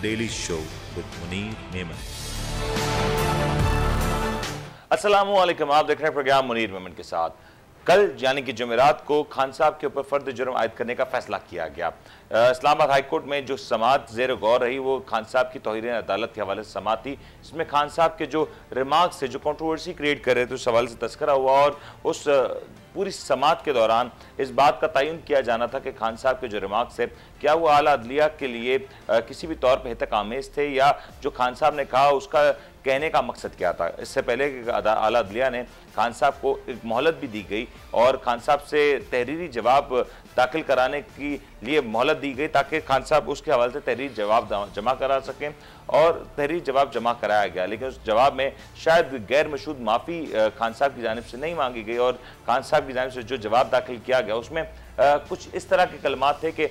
Daily show with Munir Memon. अस्सलामु अलैकुम, आप देख रहे हैं प्रोग्राम मुनीर मेमन के साथ। कल यानी कि जुमेरात को खान साहब के ऊपर फर्द जुर्म आयद करने का फैसला किया गया। इस्लामाबाद हाई कोर्ट में जो समाअत ज़ेर गौर रही वो खान साहब की तौहीन अदालत के हवाले से समाअत थी। इसमें खान साहब के जो रिमार्क्स थे, जो कंट्रोवर्सी क्रिएट कर रहे थे, उस हवाले से तस्करा हुआ और उस पूरी समाअत के दौरान इस बात का तयन किया जाना था कि खान साहब के जो रिमार्क्स थे क्या वो आला अदलिया के लिए किसी भी तौर पर हितक आमेज थे या जो खान साहब ने कहा उसका कहने का मकसद क्या था। इससे पहले आला अदलिया ने खान साहब को एक मोहलत भी दी गई और खान साहब से तहरीरी जवाब दाखिल कराने के लिए मोहलत दी गई ताकि खान साहब उसके हवाले से तहरीरी जवाब जमा करा सकें और तहरीरी जवाब जमा कराया गया। लेकिन उस जवाब में शायद गैर मशहूद माफ़ी खान साहब की जानिब से नहीं मांगी गई और खान साहब की जानिब से जो जवाब दाखिल किया गया उसमें कुछ इस तरह के कलमात थे कि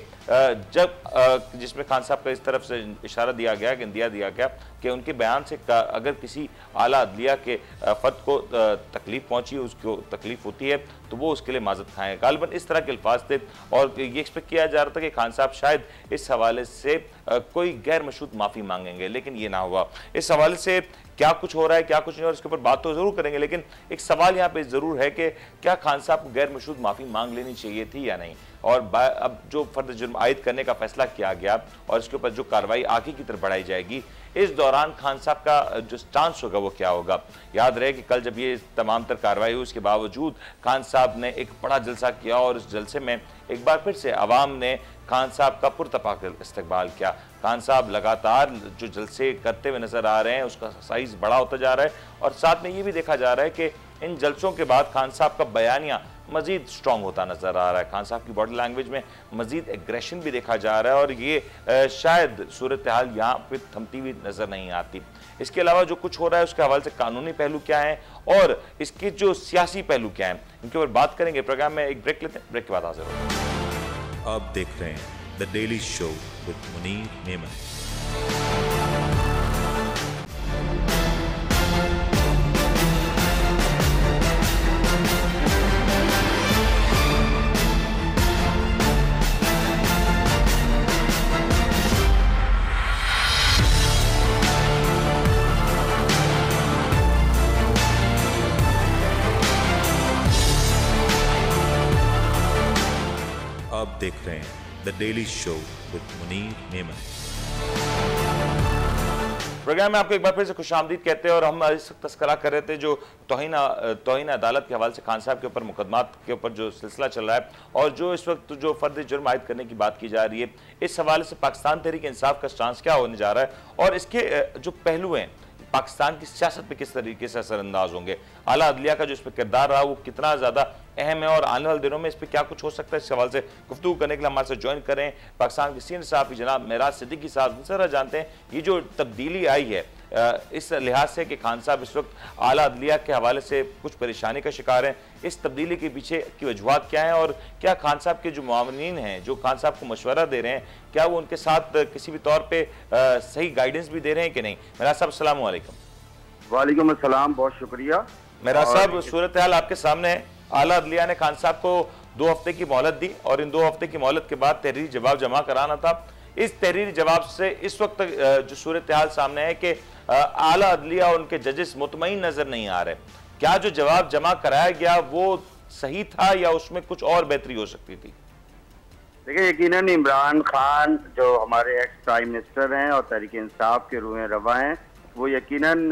जब जिसमें खान साहब का इस तरफ से इशारा दिया गया कि उनके बयान से अगर किसी आला अदलिया के फ़र्द को तकलीफ़ पहुंची, उसको तकलीफ़ होती है तो वो उसके लिए माज़रत खाएँ। गालिबन इस तरह के अल्फाज थे और ये एक्सपेक्ट किया जा रहा था कि खान साहब शायद इस हवाले से कोई गैर मशरूत माफ़ी मांगेंगे, लेकिन ये ना हुआ। इस हवाले से क्या कुछ हो रहा है, क्या कुछ नहीं, और इसके ऊपर बात तो ज़रूर करेंगे, लेकिन एक सवाल यहाँ पे ज़रूर है कि क्या खान साहब को गैर मशरूत माफ़ी मांग लेनी चाहिए थी या नहीं। और अब जो फर्द जुर्म आयद करने का फैसला किया गया और इसके ऊपर जो कार्रवाई आगे की तरफ बढ़ाई जाएगी, इस दौरान खान साहब का जो स्टांस होगा वो क्या होगा। याद रहे कि कल जब ये तमाम तर कार्रवाई हुई उसके बावजूद खान साहब ने एक बड़ा जलसा किया और इस जलसे में एक बार फिर से अवाम ने खान साहब का पुरतपाक इस्तकबाल किया। खान साहब लगातार जो जलसे करते हुए नजर आ रहे हैं उसका साइज बड़ा होता जा रहा है और साथ में ये भी देखा जा रहा है कि इन जलसों के बाद खान साहब का बयानिया मजीद स्ट्रॉन्ग होता नजर आ रहा है। खान साहब की बॉडी लैंग्वेज में मजीद एग्रेशन भी देखा जा रहा है और ये शायद सूरत हाल यहाँ पे थमती हुई नजर नहीं आती। इसके अलावा जो कुछ हो रहा है उसके हवाले से कानूनी पहलू क्या है और इसके जो सियासी पहलू क्या है, इनके ऊपर बात करेंगे। प्रोग्राम में एक ब्रेक लेते हैं, ब्रेक के बाद हाजिर होंगे। आप देख रहे हैं the daily show with Munir Memon. आप देख रहे हैं the daily show with Munir Memon. Programme में आपको एक बार फिर से खुशामदीद कहते हैं और हम इस वक्त तस्करा कर रहे थे जो तौहीन अदालत के हवाले से खान साहब के ऊपर मुकदमात के ऊपर जो सिलसिला चल रहा है और जो इस वक्त जो फर्द जुर्म आयद करने की बात की जा रही है, इस हवाले से पाकिस्तान तहरीक इंसाफ का स्टांस क्या होने जा रहा है और इसके जो पहलू हैं पाकिस्तान की सियासत पे किस तरीके से असरअंदाज होंगे। आला अदलिया का जो इस पर किरदार रहा वो कितना ज़्यादा अहम है और आने वाले दिनों में इस पर क्या कुछ हो सकता है, इस सवाल से गुफ्तगू करने के लिए हमारे साथ ज्वाइन करें पाकिस्तान के सीनियर सहाफ़ी जनाब मेराज सिद्दीकी साहब। जिनसे जानते हैं ये जो तब्दीली आई है इस लिहाज से कि खान साहब इस वक्त आला अदलिया के हवाले से कुछ परेशानी का शिकार हैं, इस तब्दीली के पीछे की वजूहात क्या हैं और क्या खान साहब के जो मुआवनीन हैं जो खान साहब को मशवरा दे रहे हैं क्या वो उनके साथ किसी भी तौर पर सही गाइडेंस भी दे रहे हैं कि नहीं। मेराज साहब अस्सलाम वालेकुम। वालेकुम अस्सलाम, बहुत शुक्रिया। मेराज साहब सूरत हाल आपके सामने है। आला अदलिया ने खान साहब को 2 हफ्ते की मोहलत दी और इन 2 हफ्ते की मोहलत के बाद तहरीरी जवाब जमा कराना था। इस तहरीरी जवाब से इस वक्त जो सूरत हाल सामने है कि आला अदलिया और उनके जजेस मुतमईन नजर नहीं आ रहे। क्या जो जवाब जमा कराया गया वो सही था या उसमें कुछ और बेहतरी हो सकती थी? देखिए, यकीनन इमरान खान जो हमारे एक्स प्राइम मिनिस्टर हैं और तहरीक इंसाफ के रूह रवा हैं, वो यकीनन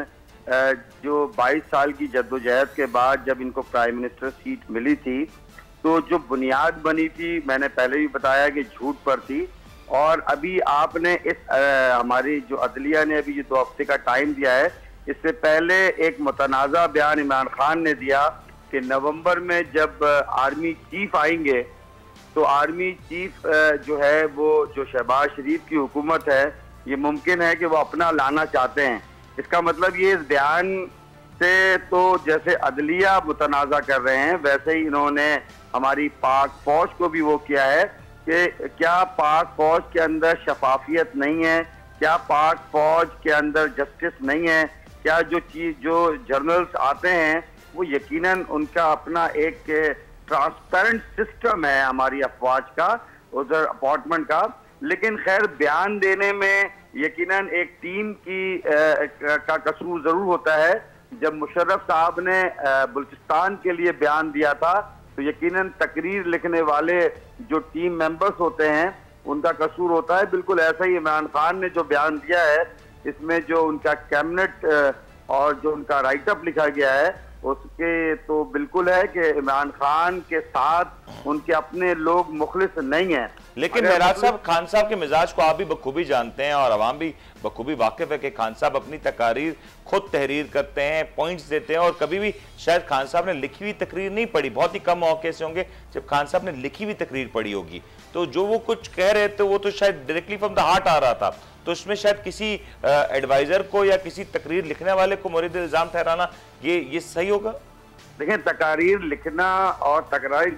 जो 22 साल की जद्दोजहद के बाद जब इनको प्राइम मिनिस्टर सीट मिली थी तो जो बुनियाद बनी थी, मैंने पहले भी बताया कि झूठ पर थी। और अभी आपने इस हमारी जो अदलिया ने अभी जो 2 हफ्ते का टाइम दिया है, इससे पहले एक मुतनाज़ा बयान इमरान खान ने दिया कि नवंबर में जब आर्मी चीफ आएंगे तो आर्मी चीफ जो है वो जो शहबाज शरीफ की हुकूमत है ये मुमकिन है कि वो अपना लाना चाहते हैं। इसका मतलब ये इस बयान से तो जैसे अदलिया मुतनाज़ा कर रहे हैं वैसे ही इन्होंने हमारी पाक फौज को भी वो किया है कि क्या पाक फौज के अंदर शफाफियत नहीं है, क्या पाक फौज के अंदर जस्टिस नहीं है, क्या जो जर्नल्स आते हैं वो यकीनन उनका अपना एक ट्रांसपेरेंट सिस्टम है हमारी अफवाज का, उधर अपॉइंटमेंट का। लेकिन खैर बयान देने में यकीनन एक टीम की का कसूर जरूर होता है। जब मुशर्रफ साहब ने बलूचिस्तान के लिए बयान दिया था तो यकीनन तकरीर लिखने वाले जो टीम मेंबर्स होते हैं उनका कसूर होता है। बिल्कुल ऐसा ही इमरान खान ने जो बयान दिया है, इसमें जो उनका कैबिनेट और जो उनका राइटअप लिखा गया है उसके तो बिल्कुल है कि इमरान खान के साथ उनके अपने लोग मुखलिस नहीं हैं। लेकिन मेराज साहब, खान साहब के मिजाज को आप भी बखूबी जानते हैं और अवाम भी बखूबी वाकिफ है कि खान साहब अपनी तकारीर खुद तहरीर करते हैं, पॉइंट्स देते हैं, और कभी भी शायद खान साहब ने लिखी हुई तकरीर नहीं पढ़ी। बहुत ही कम मौके से होंगे जब खान साहब ने लिखी हुई तकरीर पढ़ी होगी। तो जो वो कुछ कह रहे थे वो तो शायद डायरेक्टली फ्रॉम द हार्ट आ रहा था। तो उसमें शायद किसी एडवाइजर को या किसी तकरीर लिखने वाले को मुरीद इल्जाम ठहराना ये सही होगा? देखें, तकारीर लिखना और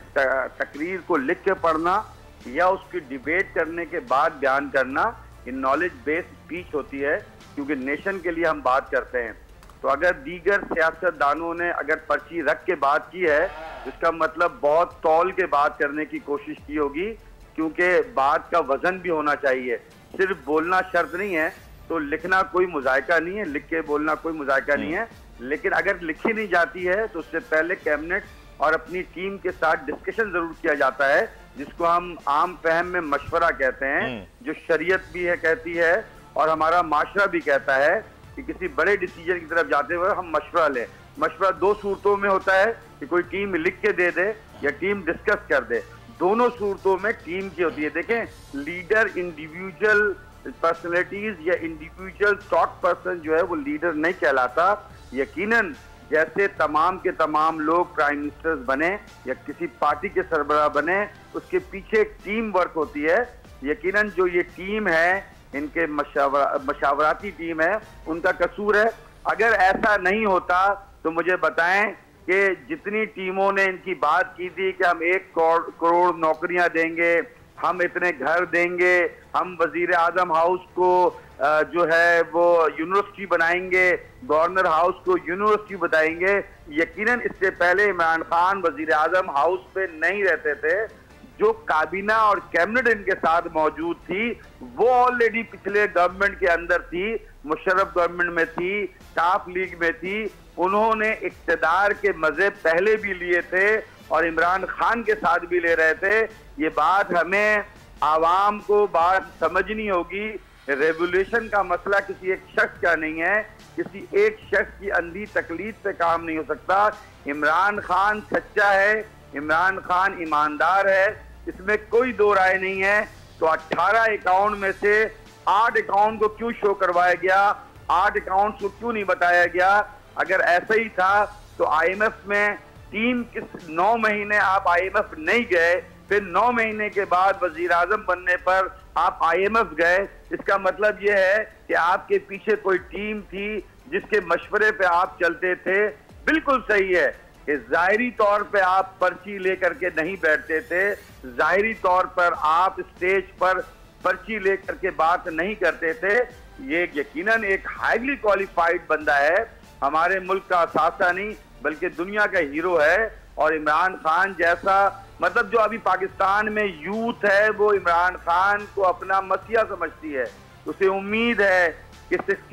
तकरीर को लिख के पढ़ना या उसकी डिबेट करने के बाद बयान करना, ये नॉलेज बेस्ड स्पीच होती है, क्योंकि नेशन के लिए हम बात करते हैं। तो अगर दीगर सियासतदानों ने अगर पर्ची रख के बात की है तो इसका मतलब बहुत तौल के बात करने की कोशिश की होगी, क्योंकि बात का वजन भी होना चाहिए। सिर्फ बोलना शर्त नहीं है, तो लिखना कोई मुजायका नहीं है, लिख के बोलना कोई मुजायका नहीं है। लेकिन अगर लिखी नहीं जाती है तो उससे पहले कैबिनेट और अपनी टीम के साथ डिस्कशन जरूर किया जाता है, जिसको हम आम फहम में मशवरा कहते हैं, जो शरीयत भी है कहती है और हमारा माशरा भी कहता है कि किसी बड़े डिसीजन की तरफ जाते हुए हम मशवरा लें। मशवरा दो सूरतों में होता है कि कोई टीम लिख के दे दे या टीम डिस्कस कर दे। दोनों सूरतों में टीम की होती है। देखें, लीडर इंडिविजुअल पर्सनैलिटीज या इंडिविजुअल टॉप पर्सन जो है वो लीडर नहीं कहलाता। यकीनन जैसे तमाम के तमाम लोग प्राइम मिनिस्टर्स बने या किसी पार्टी के सरबराह बने, उसके पीछे एक टीम वर्क होती है। यकीनन जो ये टीम है, इनके मशावराती टीम है, उनका कसूर है। अगर ऐसा नहीं होता तो मुझे बताएं कि जितनी टीमों ने इनकी बात की थी कि हम 1 करोड़ नौकरियां देंगे, हम इतने घर देंगे, हम वजीर आजम हाउस को जो है वो यूनिवर्सिटी बनाएंगे, गवर्नर हाउस को यूनिवर्सिटी बताएंगे। यकीनन इससे पहले इमरान खान वजीर आजम हाउस पे नहीं रहते थे। जो काबीना और कैबिनेट इनके साथ मौजूद थी वो ऑलरेडी पिछले गवर्नमेंट के अंदर थी, मुशर्रफ गवर्नमेंट में थी, काफ लीग में थी। उन्होंने इक्तदार के मजे पहले भी लिए थे और इमरान खान के साथ भी ले रहे थे। ये बात हमें आवाम को बात समझनी होगी। रेवोल्यूशन का मसला किसी एक शख्स का नहीं है, किसी एक शख्स की अंधी तकलीफ से काम नहीं हो सकता। इमरान खान सच्चा है, इमरान खान ईमानदार है, इसमें कोई दो राय नहीं है। तो 18 अकाउंट में से 8 अकाउंट को क्यों शो करवाया गया, 8 अकाउंट को क्यों नहीं बताया गया? अगर ऐसा ही था तो आईएमएफ में टीम किस 9 महीने आप आईएमएफ नहीं गए, फिर 9 महीने के बाद वजीर आजम बनने पर आप आईएमएफ गए, इसका मतलब यह है कि आपके पीछे कोई टीम थी जिसके मशवरे पे आप चलते थे। बिल्कुल सही है कि जाहिरी तौर पे आप पर्ची लेकर के नहीं बैठते थे, जाहिरी तौर पर आप स्टेज पर पर्ची लेकर के बात नहीं करते थे। ये यकीनन एक हाईली क्वालिफाइड बंदा है, हमारे मुल्क का असासा नहीं बल्कि दुनिया का हीरो है। और इमरान खान जैसा, मतलब जो अभी पाकिस्तान में यूथ है वो इमरान खान को अपना मसीहा समझती है। उसे उम्मीद है कि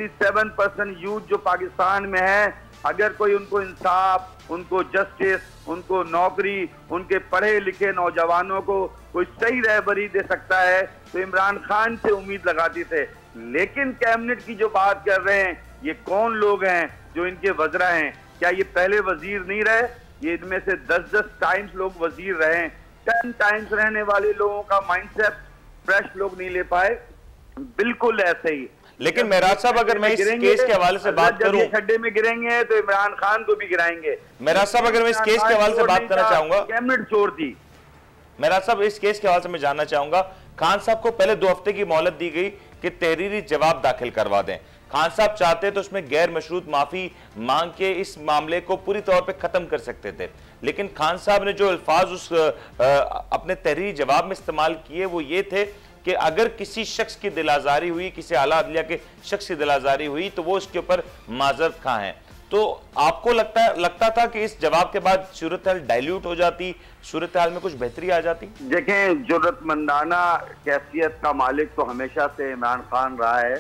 67% यूथ जो पाकिस्तान में है, अगर कोई उनको इंसाफ, उनको जस्टिस, उनको नौकरी, उनके पढ़े लिखे नौजवानों को कोई सही रहबरी दे सकता है तो इमरान खान से उम्मीद लगाती थे। लेकिन कैबिनेट की जो बात कर रहे हैं, ये कौन लोग हैं जो इनके वज़रा हैं? क्या ये पहले वजीर नहीं रहे? ये इनमें से 10-10 टाइम्स लोग वजीर रहे। 10 टाइम्स रहने वाले लोगों का माइंडसेट फ्रेश लोग नहीं ले पाए। बिल्कुल ऐसे ही। लेकिन मेराज साहब, अगर मैं इस केस के हवाले से बात करूं, खड्डे में गिरेंगे तो इमरान खान को भी गिराएंगे। मेराज साहब, अगर मैं इस केस के हवाले से बात करना चाहूंगा, कैबिनेट छोड़ दी। मेराज साहब, इस केस के हवाले से मैं जानना चाहूंगा, खान साहब को पहले 2 हफ्ते की मोहलत दी गई कि तहरीरी जवाब दाखिल करवा दें। खान साहब चाहते तो उसमें गैर मशरूत माफी मांग के इस मामले को पूरी तौर पे खत्म कर सकते थे। लेकिन खान साहब ने जो अल्फाज उस अपने तहरीरी जवाब में इस्तेमाल किए वो ये थे कि अगर किसी शख्स की दिल आजारी हुई, किसी आला अदलिया के शख्स की दिल आजारी हुई तो वो उसके ऊपर माजरत खां है। तो आपको लगता था कि इस जवाब के बाद सूरत हाल डाइल्यूट हो जाती, सूरत हाल में कुछ बेहतरी आ जाती? देखें, जरूरतमंदाना कैफियत का मालिक तो हमेशा से इमरान खान रहा है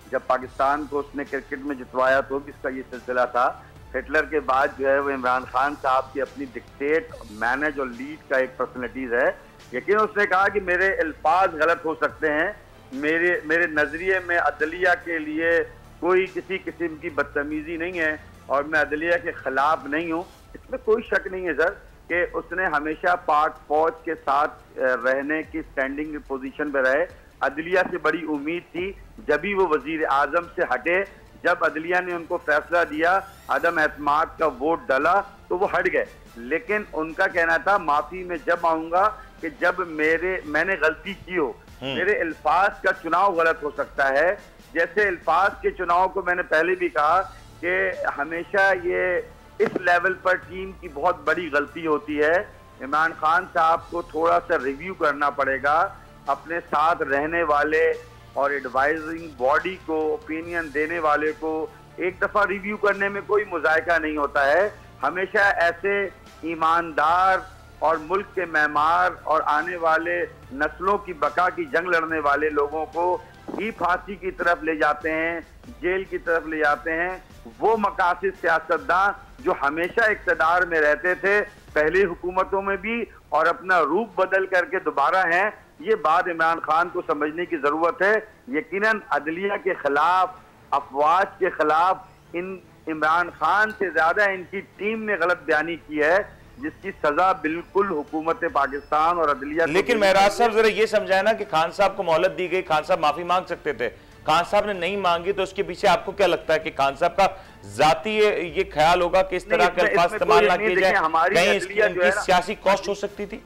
जब पाकिस्तान को उसने क्रिकेट में जितवाया तो भी इसका ये सिलसिला था। हिटलर के बाद जो है वो इमरान खान साहब की अपनी डिक्टेट, मैनेज और लीड का एक पर्सनैलिटीज है। लेकिन उसने कहा कि मेरे अल्फाज गलत हो सकते हैं, मेरे नजरिए में अदलिया के लिए कोई किसी किस्म की बदतमीजी नहीं है और मैं अदलिया के खिलाफ नहीं हूँ। इसमें कोई शक नहीं है सर कि उसने हमेशा पाक फौज के साथ रहने की स्टैंडिंग पोजीशन पे रहे। अदलिया से बड़ी उम्मीद थी, जब भी वो वजीर आजम से हटे, जब अदलिया ने उनको फैसला दिया, अदम एतमाद का वोट डाला तो वो हट गए। लेकिन उनका कहना था माफी में जब आऊंगा कि जब मैंने गलती की हो, मेरे अल्फाज का चुनाव गलत हो सकता है। जैसे अल्फाज के चुनाव को मैंने पहले भी कहा कि हमेशा ये इस लेवल पर टीम की बहुत बड़ी गलती होती है। इमरान खान साहब को थोड़ा सा रिव्यू करना पड़ेगा, अपने साथ रहने वाले और एडवाइजिंग बॉडी को, ओपिनियन देने वाले को एक दफा रिव्यू करने में कोई मुजायका नहीं होता है। हमेशा ऐसे ईमानदार और मुल्क के मेमार और आने वाले नस्लों की बका की जंग लड़ने वाले लोगों को ही फांसी की तरफ ले जाते हैं, जेल की तरफ ले जाते हैं। वो मकासद सियासतदान जो हमेशा इक़्तिदार में रहते थे, पहली हुकूमतों में भी और अपना रूप बदल करके दोबारा हैं, ये बात इमरान खान को समझने की जरूरत है। यकीनन अदलिया के खिलाफ, अफवाज के खिलाफ इमरान खान से ज्यादा इनकी टीम ने गलत बयानी की है, जिसकी सजा बिल्कुल हुकूमत पाकिस्तान और अदलिया। लेकिन महराज साहब जरा ये समझाए ना कि खान साहब को मोहलत दी गई, खान साहब माफी मांग सकते थे, खान साहब ने नहीं मांगी, तो उसके पीछे आपको क्या लगता है कि खान साहब का जाती ये ख्याल होगा कि इस तरह के अल्फाज इस्तेमाल ना किए जाए, कहीं इसकी सियासी कॉस्ट हो सकती थी?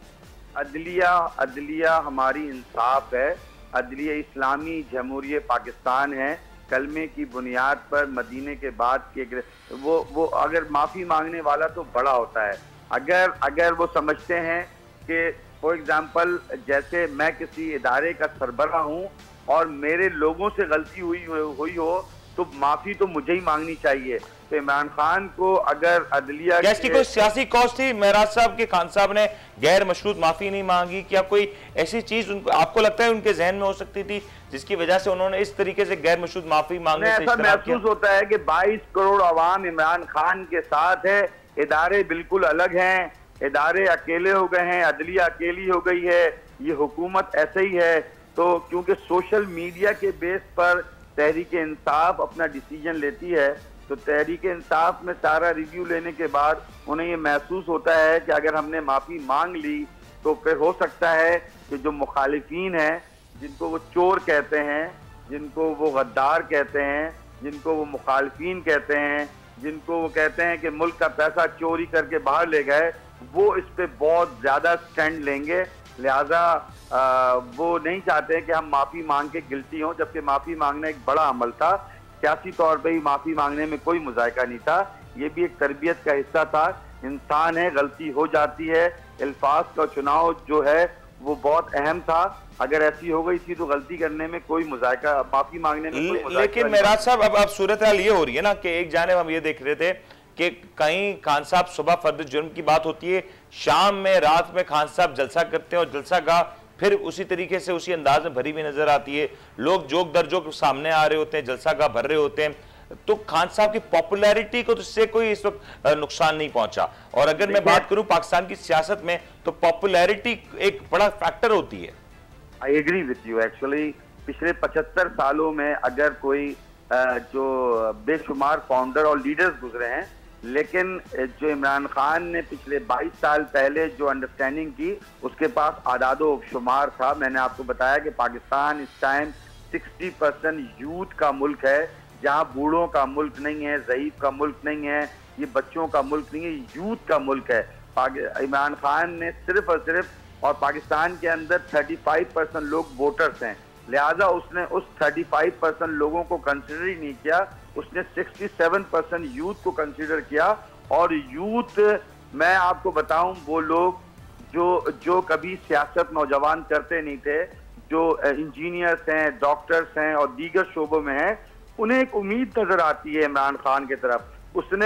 अदलिया हमारी इंसाफ है, अदलिया इस्लामी जमहूरियत पाकिस्तान है। कलमे की बुनियाद पर मदीने के बाद के वो अगर माफी मांगने वाला तो बड़ा होता है। अगर वो समझते हैं कि फॉर एग्जाम्पल जैसे मैं किसी इदारे का सरबराह हूँ और मेरे लोगों से गलती हुई हो तो माफी तो मुझे ही मांगनी चाहिए। तो इमरान खान को अगर अदलिया इसकी कोई सियासी कॉस्ट थी महराज साहब के खान साहब ने गैर मशरूत माफी नहीं मांगी, क्या कोई ऐसी चीज आपको लगता है उनके जहन में हो सकती थी जिसकी वजह से उन्होंने इस तरीके से गैर मशरूत माफी मांगने से ऐसा महसूस होता है कि 22 करोड़ आवाम इमरान खान के साथ है, इदारे बिल्कुल अलग हैं, इदारे अकेले हो गए हैं, अदलिया अकेली हो गई है, ये हुकूमत ऐसे ही है। तो क्योंकि सोशल मीडिया के बेस पर तहरीक इंसाफ अपना डिसीजन लेती है, तो तहरीक इंसाफ में सारा रिव्यू लेने के बाद उन्हें ये महसूस होता है कि अगर हमने माफ़ी मांग ली तो फिर हो सकता है कि जो मुखालिफिन हैं, जिनको वो चोर कहते हैं, जिनको वो गद्दार कहते हैं, जिनको वो मुखालिफिन कहते हैं, जिनको वो कहते हैं कि मुल्क का पैसा चोरी करके बाहर ले गए, वो इस पे बहुत ज़्यादा स्टैंड लेंगे। लिहाजा वो नहीं चाहते कि हम माफ़ी मांग के गिल्टी हों, जबकि माफ़ी मांगना एक बड़ा अमल था। सियासी तौर पे ही माफ़ी मांगने में कोई मुजायका नहीं था, ये भी एक तरबियत का हिस्सा था। इंसान है, गलती हो जाती है। अल्फाज का चुनाव जो है वो बहुत अहम था, अगर ऐसी हो गई थी तो गलती करने में कोई मुजायका, माफ़ी मांगने में कोई मुजायका। लेकिन महराज साहब अब सूरत हाल ये हो रही है ना कि एक जानिब हम ये देख रहे थे कि कहीं खान साहब सुबह फर्द जुर्म की बात होती है, शाम में रात में खान साहब जलसा करते हैं और जलसा गाह फिर उसी तरीके से उसी अंदाज में भरी हुई नजर आती है, लोग जोक दर जोक सामने आ रहे होते हैं, जलसा गाह भर रहे होते हैं। तो खान साहब की पॉपुलैरिटी को तो इससे कोई इस वक्त नुकसान नहीं पहुंचा। और अगर मैं बात करूं पाकिस्तान की सियासत में तो पॉपुलैरिटी एक बड़ा फैक्टर होती है। I agree with you. Actually पिछले 75 सालों में अगर कोई जो बेशुमार फाउंडर और लीडर्स गुजरे हैं, लेकिन जो इमरान खान ने पिछले 22 साल पहले जो अंडरस्टैंडिंग की, उसके पास आदादो शुमार था। मैंने आपको बताया कि पाकिस्तान इस टाइम 60% यूथ का मुल्क है, जहां बूढ़ों का मुल्क नहीं है, ज़ईफ का मुल्क नहीं है, ये बच्चों का मुल्क नहीं है, यूथ का मुल्क है। इमरान खान ने सिर्फ और सिर्फ, और पाकिस्तान के अंदर 35% लोग वोटर्स हैं, लिहाजा उसने उस 35% लोगों को कंसिडर ही नहीं किया, उसने 67% यूथ को कंसिडर किया। और यूथ, मैं आपको बताऊं, वो लोग जो कभी सियासत नौजवान करते नहीं थे, जो इंजीनियर्स हैं, डॉक्टर्स हैं और दीगर शोबों में हैं, उन्हें एक उम्मीद नजर आती है इमरान खान की तरफ। उसने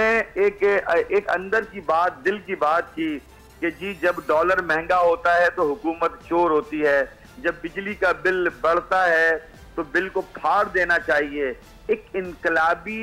एक अंदर की बात, दिल की बात की कि जी जब डॉलर महंगा होता है तो हुकूमत चोर होती है, जब बिजली का बिल बढ़ता है तो बिल को फाड़ देना चाहिए। एक इनकलाबी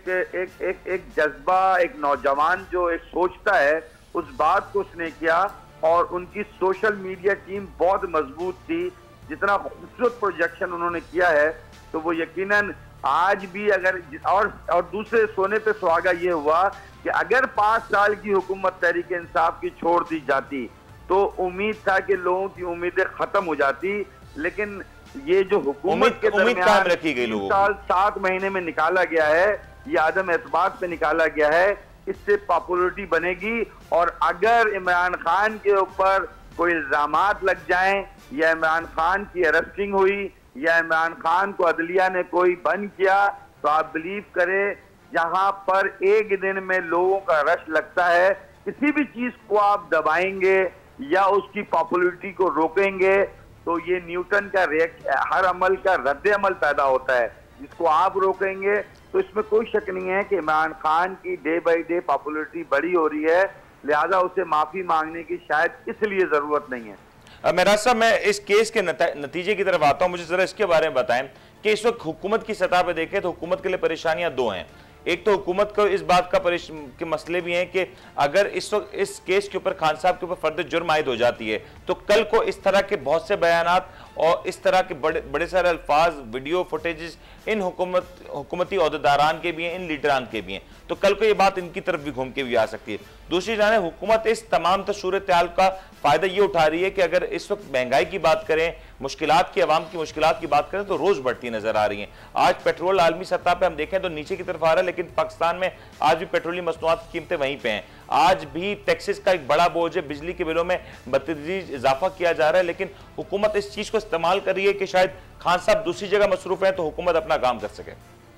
एक जज्बा, एक नौजवान जो एक सोचता है, उस बात को उसने किया और उनकी सोशल मीडिया टीम बहुत मजबूत थी। जितना खूबसूरत प्रोजेक्शन उन्होंने किया है, तो वो यकीनन आज भी अगर और दूसरे सोने पे सुहागा ये हुआ कि अगर 5 साल की हुकूमत तहरीक इंसाफ की छोड़ दी जाती तो उम्मीद था कि लोगों की उम्मीदें खत्म हो जाती। लेकिन ये जो हुकूमत के दरमियान 3 साल 7 महीने में निकाला गया है, ये आदम एतबार पे निकाला गया है, इससे पॉपुलरिटी बनेगी। और अगर इमरान खान के ऊपर कोई इल्जामात लग जाएं या इमरान खान की अरेस्टिंग हुई या इमरान खान को अदलिया ने कोई बंद किया, तो आप बिलीव करें जहां पर एक दिन में लोगों का रश लगता है, किसी भी चीज को आप दबाएंगे या उसकी पॉपुलरिटी को रोकेंगे तो ये न्यूटन का हर अमल का रद्द अमल पैदा होता है। जिसको आप रोकेंगे तो इसमें कोई शक नहीं है कि इमरान खान की डे बाई डे पॉपुलरिटी बड़ी हो रही है, लिहाजा उसे माफी मांगने की शायद इसलिए जरूरत नहीं है। मेराज साहब, मैं इस केस के नतीजे की तरफ आता हूं, मुझे जरा इसके बारे में बताएं कि इस वक्त हुकूमत की सतह पर देखें तो हुकूमत के लिए परेशानियां दो हैं। एक तो हुकूमत को इस बात का के मसले भी हैं कि अगर इस वक्त इस केस के ऊपर खान साहब के ऊपर फर्द जुर्म आयद हो जाती है तो कल को इस तरह के बहुत से बयानात और इस तरह के बड़े सारे अल्फाज, वीडियो फुटेजेस इन हुकूमती ओहदेदारान के भी हैं, इन लीडरान के भी हैं, तो कल को ये बात इनकी तरफ भी घूम के भी आ सकती है। दूसरी जाने हुकूमत इस तमाम सूरत हाल का फायदा ये उठा रही है कि अगर इस वक्त महंगाई की बात करें, मुश्किलात की, अवाम की मुश्किलात की बात करें तो रोज बढ़ती नजर आ रही है। आज पेट्रोल आलमी सतह पे हम देखें तो नीचे की तरफ आ रहा है, लेकिन पाकिस्तान में आज भी पेट्रोलियम मसनूआत की कीमतें वहीं पे हैं। आज भी टैक्सेस का एक बड़ा बोझ है, बिजली के बिलों में बतदरीज इजाफा किया जा रहा है, लेकिन हुकूमत इस चीज को इस्तेमाल कर रही है कि शायद खान साहब दूसरी जगह मसरूफ है तो हुकूमत अपना काम कर सके।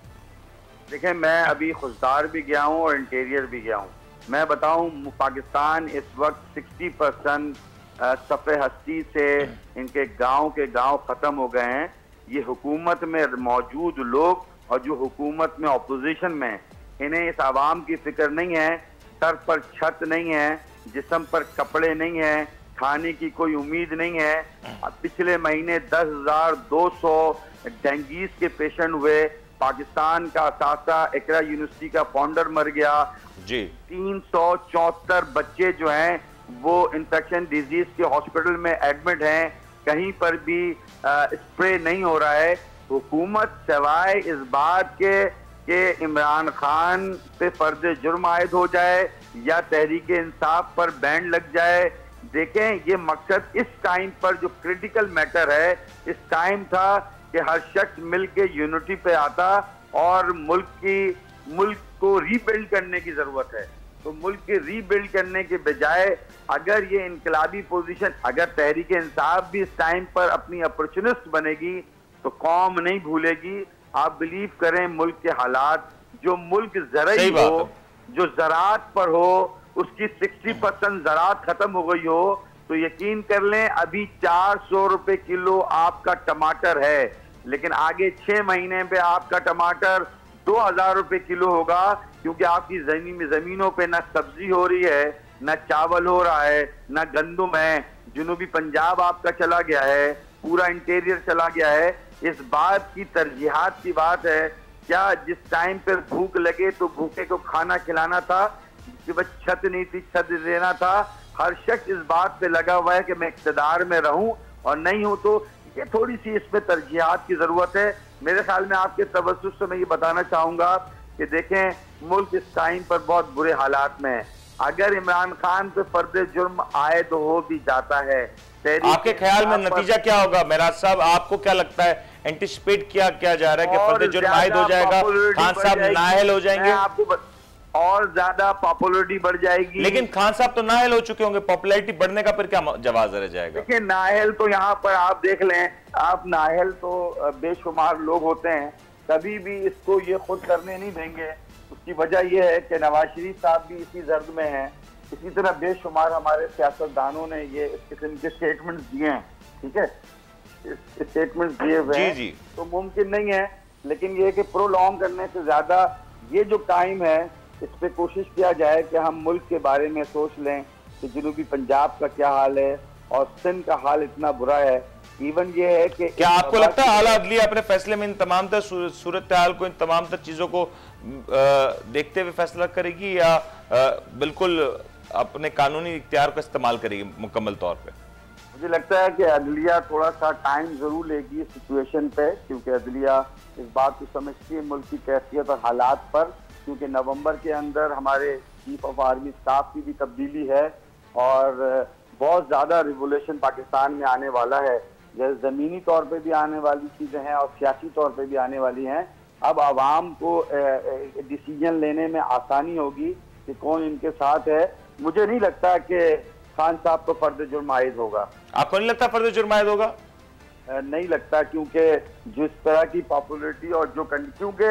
देखें, मैं अभी खुशदार भी गया हूँ और इंटीरियर भी गया हूँ। मैं बताऊं, पाकिस्तान इस वक्त 60% सफ़े हस्ती से इनके गांव के गांव खत्म हो गए हैं। ये हुकूमत में मौजूद लोग और जो हुकूमत में अपोजिशन में, इन्हें इस आवाम की फिक्र नहीं है। सर पर छत नहीं है, जिस्म पर कपड़े नहीं है, खाने की कोई उम्मीद नहीं है। पिछले महीने 10,200 डेंगीज के पेशेंट हुए। पाकिस्तान का असासा इकरा यूनिवर्सिटी का फाउंडर मर गया जी। 374 बच्चे जो हैं वो इन्फेक्शन डिजीज के हॉस्पिटल में एडमिट हैं। कहीं पर भी स्प्रे नहीं हो रहा है। हुकूमत सिवाय इस बात के इमरान खान पे फर्ज जुर्म आयद हो जाए या तहरीक इंसाफ पर बैन लग जाए। देखें, ये मकसद इस टाइम पर जो क्रिटिकल मैटर है, इस टाइम था कि हर शख्स मिल के यूनिटी पे आता और मुल्क को रीबिल्ड करने की जरूरत है। तो मुल्क के रीबिल्ड करने के बजाय अगर ये इनकलाबी पोजीशन, अगर तहरीक इंसाफ भी इस टाइम पर अपनी अपॉर्चुनिस्ट बनेगी तो कौम नहीं भूलेगी। आप बिलीव करें, मुल्क के हालात, जो मुल्क ज़राई हो, जो ज़राअत पर हो, उसकी 60% ज़राअत खत्म हो गई हो, तो यकीन कर लें अभी 400 रुपए किलो आपका टमाटर है, लेकिन आगे 6 महीने पे आपका टमाटर 2000 रुपए किलो होगा, क्योंकि आपकी जमीनों पे ना सब्जी हो रही है, ना चावल हो रहा है, ना गंदम है। जुनूबी पंजाब आपका चला गया है, पूरा इंटीरियर चला गया है। इस बात की तरजीहात की बात है। क्या जिस टाइम पर भूख लगे तो भूखे को खाना खिलाना था, कि बस छत नहीं थी, छत देना था। हर शख्स इस बात पे लगा हुआ है कि मैं इक़्तिदार में रहूं और नहीं हूं, तो ये थोड़ी सी इसमें तरजीहात की जरूरत है। मेरे ख्याल में आपके तवज्जुह से मैं ये बताना चाहूंगा कि देखें, मुल्क इस टाइम पर बहुत बुरे हालात में है। अगर इमरान खान पे फर्द जुर्म आयद हो भी जाता है, आपके ख्याल में नतीजा क्या होगा? मेराज साहब, आपको क्या लगता है, एंटिसिपेट किया जा रहा है कि फर्द जुर्म आयद हो जाएगा, खान साहब नाअहल हो जाएंगे? आपको और ज्यादा पॉपुलरिटी बढ़ जाएगी। लेकिन खान साहब तो नाअहल हो चुके होंगे, पॉपुलैरिटी बढ़ने का फिर क्या जवाब रह जाएगा? देखिए, नाअहल तो यहाँ पर आप देख लें, आप नाअहल तो बेशुमार लोग होते हैं, कभी भी इसको ये खुद करने नहीं देंगे। उसकी वजह यह है कि नवाज शरीफ साहब भी इसी जर्द में हैं। इसी तरह बेशुमार हमारे सियासतदानों ने ये इस किस्म के स्टेटमेंट्स दिए हैं, ठीक है, स्टेटमेंट्स दिए हुए हैं, तो मुमकिन नहीं है। लेकिन ये कि प्रोलॉन्ग करने से ज्यादा ये जो टाइम है, इस पे कोशिश किया जाए कि हम मुल्क के बारे में सोच लें कि जनूबी पंजाब का क्या हाल है और सिंध का हाल इतना बुरा है इवन ये है कि क्या आपको लगता है आला अदलिया अपने फैसले में इन तमाम तर सूरत हाल को, इन तमाम तर चीजों को देखते हुए फैसला करेगी या बिल्कुल अपने कानूनी इख्तियार का इस्तेमाल करेगी मुकम्मल तौर पे? मुझे लगता है कि अदलिया थोड़ा सा टाइम जरूर लेगी इस सिचुएशन पे, क्योंकि अदलिया इस बात को समझती है मुल्क की कैफियत और हालात पर, क्योंकि नवंबर के अंदर हमारे चीफ ऑफ आर्मी स्टाफ की भी तब्दीली है और बहुत ज़्यादा रिवोल्यूशन पाकिस्तान में आने वाला है। जैसे ज़मीनी तौर पे भी आने वाली चीज़ें हैं और सियासी तौर पे भी आने वाली हैं। अब आवाम को डिसीजन लेने में आसानी होगी कि कौन इनके साथ है। मुझे नहीं लगता कि खान साहब को फर्द जुर्म आयद होगा। आपको नहीं लगता फर्द जुर्म आयद होगा? नहीं लगता, क्योंकि जिस तरह की पॉपुलरिटी और जो क्योंकि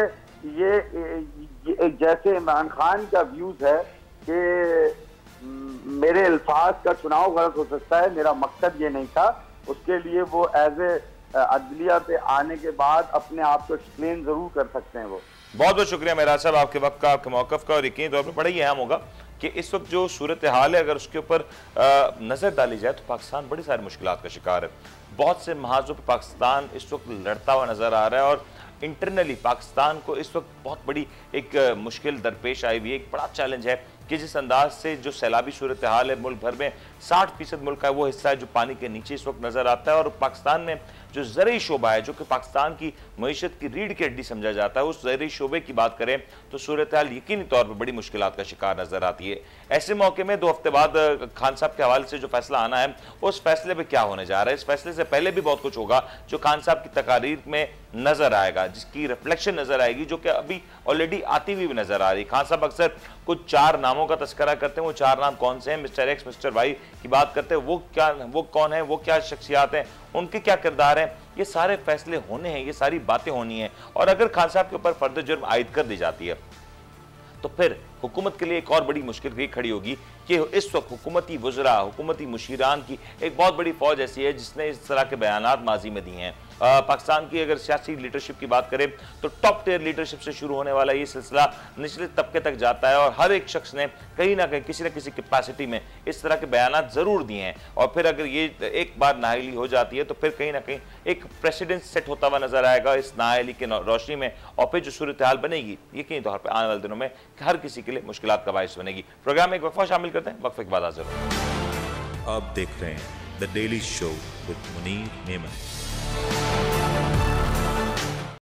ये जैसे इमरान खान का व्यूज है कि मेरे अल्फाज का चुनाव गलत हो सकता है, मेरा मकसद ये नहीं था, उसके लिए वो एज ए अदलिया पे आने के बाद अपने आप को एक्सप्लेन जरूर कर सकते हैं। वो बहुत बहुत शुक्रिया मेहराज साहब आपके वक्त का, आपके मौक़िफ़ का, और यकीनी तौर पर बड़ा ही अहम होगा कि इस वक्त जो सूरत हाल है अगर उसके ऊपर नज़र डाली जाए तो पाकिस्तान बड़ी सारी मुश्किलात का शिकार है। बहुत से महाजों पर पाकिस्तान इस वक्त लड़ता हुआ नज़र आ रहा है और इंटरनली पाकिस्तान को इस वक्त बहुत बड़ी एक मुश्किल दरपेश आई हुई है। एक बड़ा चैलेंज है कि जिस अंदाज से जो सैलाबी सूरत हाल है, मुल्क भर में 60% मुल्क का वो हिस्सा है जो पानी के नीचे इस वक्त नज़र आता है, और पाकिस्तान में जो ज़रूरी शोबा है जो कि पाकिस्तान की मईशत की रीढ़ की हड्डी समझा जाता है, उस ज़रूरी शोबे की बात करें तो सूरत हाल यकीनी तौर पर बड़ी मुश्किलात का शिकार नज़र आती है। ऐसे मौके में 2 हफ्ते बाद खान साहब के हवाले से जो फैसला आना है उस फैसले पर क्या होने जा रहा है, इस फैसले से पहले भी बहुत कुछ होगा जो खान साहब की तकारीर में नजर आएगा, जिसकी रिफ्लेक्शन नजर आएगी, जो कि अभी ऑलरेडी आती हुई भी नजर आ रही। खान साहब अक्सर कुछ 4 नामों का तस्करा करते हैं। वो 4 नाम कौन से हैं? मिस्टर एक्स, मिस्टर वाई की बात करते हैं। वो कौन है, वो क्या शख्सियात हैं, उनके क्या किरदार हैं, ये सारे फैसले होने हैं, ये सारी बातें होनी हैं। और अगर खान साहब के ऊपर फर्द जुर्म आयद कर दी जाती है तो फिर हुकूमत के लिए एक और बड़ी मुश्किल खड़ी होगी कि इस वक्त हुकूमती वज़रा, हुकूमती मुशीरान की एक बहुत बड़ी फौज ऐसी है जिसने इस तरह के बयानात माजी में दिए हैं। पाकिस्तान की अगर सियासी लीडरशिप की बात करें तो टॉप टियर लीडरशिप से शुरू होने वाला ये सिलसिला निचले तबके तक जाता है और हर एक शख्स ने कहीं ना कहीं किसी न किसी कैपेसिटी में इस तरह के बयानात ज़रूर दिए हैं। और फिर अगर ये एक बार नाअहली हो जाती है तो फिर कहीं ना कहीं एक प्रेसिडेंट सेट होता हुआ नजर आएगा इस नाअहली के रोशनी में, और फिर जो सूरत हाल बनेगी यकीनी तौर पर आने वाले दिनों में हर किसी के लिए मुश्किलात का बायस बनेगी। प्रोग्राम में एक वक्फा शामिल करते हैं, वक्फे के बाद हाजिर होंगे। आप देख रहे हैं the daily show with Munir Memon.